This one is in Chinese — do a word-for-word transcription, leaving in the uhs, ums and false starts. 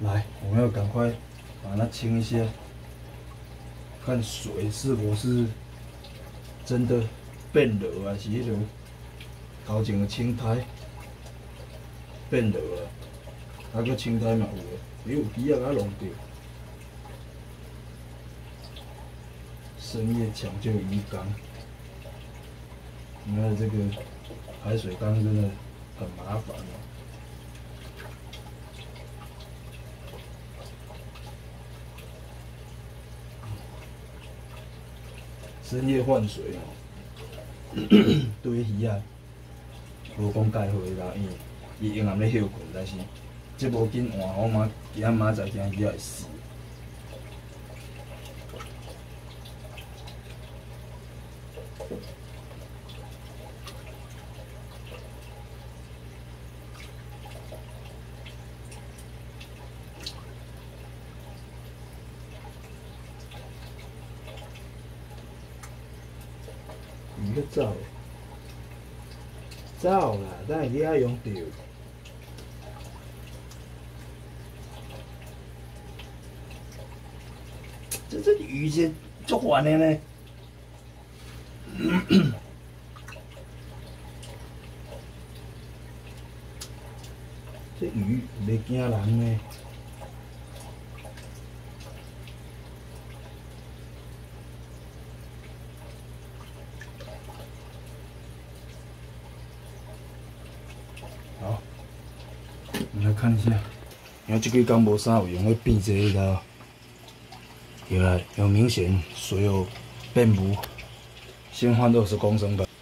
来，我们要赶快把它清一下，看水是否是真的变热还是迄种头前的青苔变热啊，啊个青苔嘛有诶，你有鱼仔甲弄着。深夜抢救鱼缸，你看这个排水缸真的很麻烦哦。 深夜换水哦，对鱼仔无讲介好啦，因为伊阴暗咧休困，但是这无紧换，我妈今仔明仔惊鱼仔会死。鱼要走，走啦，等下鱼仔用着。这这鱼是足烦的呢。这鱼袂惊人呢。 好，我们来看一下，因为这几天无啥有用，要变这个，有来有明显水有变污，先换二十公升吧。